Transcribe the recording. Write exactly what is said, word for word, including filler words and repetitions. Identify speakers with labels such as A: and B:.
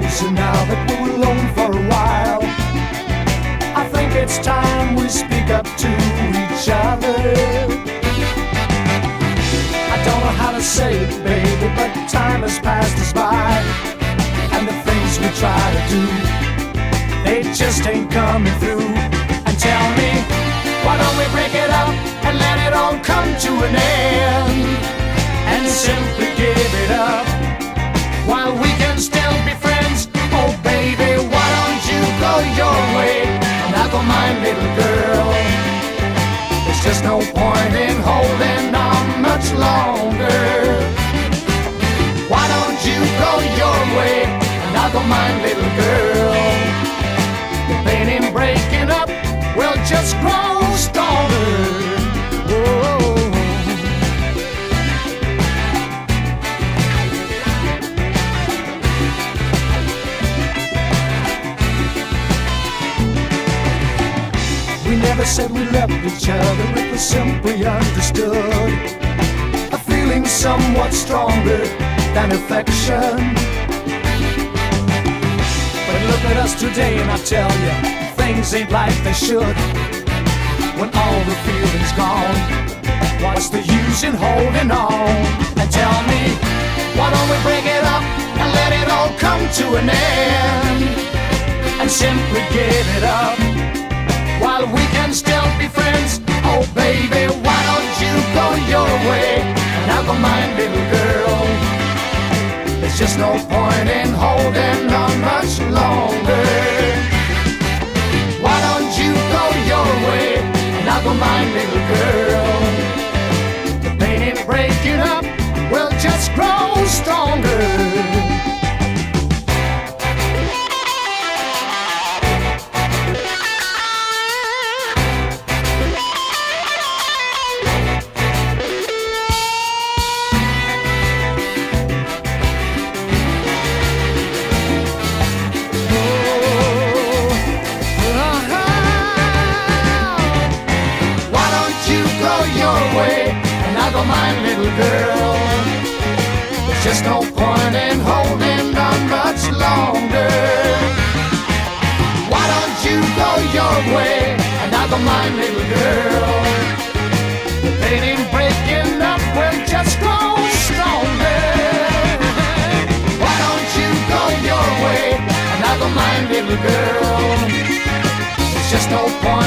A: So now that we're alone for a while, I think it's time we speak up to each other. I don't know how to say it, baby, but time has passed us by, and the things we try to do, they just ain't coming through. And tell me, why don't we break it up and let it all come to an end, and simply give it up while we can still be friends. Oh baby, why don't you go your way and I'll go mine, little girl. There's just no point in holding on much longer. Why don't you go your way and I'll go mine, little girl. The pain in breaking up will just grow stronger. Oh. We never said we loved each other, it was simply understood. A feeling somewhat stronger than affection. But look at us today and I tell you, things ain't like they should. When all the feeling's gone, what's the use in holding on? And tell me, why don't we break it up and let it all come to an end, and simply give it up while we can still be friends. Oh baby, why don't you go your way and I'll go mine, little girl. There's just no point in holding on much longer. Why don't you go your way and I'll go mine, little girl. The pain in breaking up will just grow stronger. Mine, little girl. There's just no point in holding on much longer. Why don't you go your way and I'll go mine, little girl. The pain in breaking up will just grow stronger. Why don't you go your way and I'll go mine, little girl. There's just no point